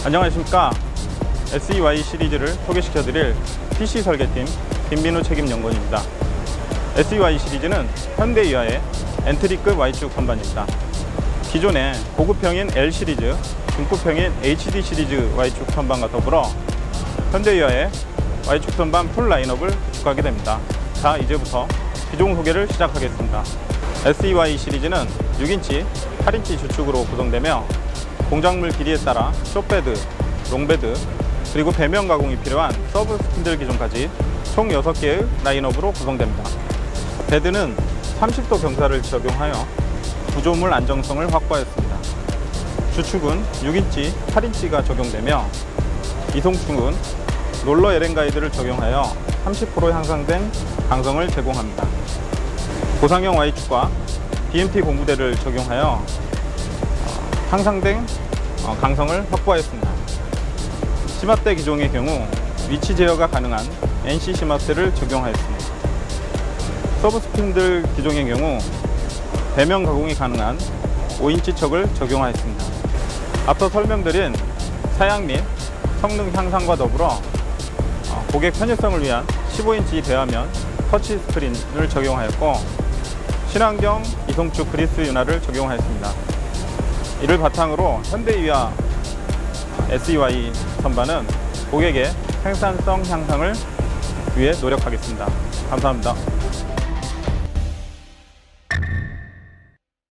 안녕하십니까. SEY 시리즈를 소개시켜드릴 PC 설계팀 김민우 책임연구원입니다. SEY 시리즈는 현대이하의 엔트리급 Y축 선반입니다. 기존의 고급형인 L 시리즈, 중급형인 HD 시리즈 Y축 선반과 더불어 현대이하의 Y축 선반 풀 라인업을 구축하게 됩니다. 자, 이제부터 기종 소개를 시작하겠습니다. SEY 시리즈는 6인치, 8인치 주축으로 구성되며 공작물 길이에 따라 숏베드, 롱베드, 그리고 배면 가공이 필요한 서브 스핀들 기종까지 총 6개의 라인업으로 구성됩니다. 베드는 30도 경사를 적용하여 구조물 안정성을 확보하였습니다. 주축은 6인치, 8인치가 적용되며 이송축은 롤러 LN 가이드를 적용하여 30% 향상된 강성을 제공합니다. 고상형 Y축과 BMT 공구대를 적용하여 향상된 강성을 확보하였습니다. 시마대 기종의 경우 위치 제어가 가능한 NC 시마대를 적용하였습니다. 서브 스핀들 기종의 경우 배면 가공이 가능한 5인치 척을 적용하였습니다. 앞서 설명드린 사양 및 성능 향상과 더불어 고객 편의성을 위한 15인치 대화면 터치 스크린을 적용하였고 친환경 이송축 그리스 윤활을 적용하였습니다. 이를 바탕으로 현대이하 SEY 선반은 고객의 생산성 향상을 위해 노력하겠습니다. 감사합니다.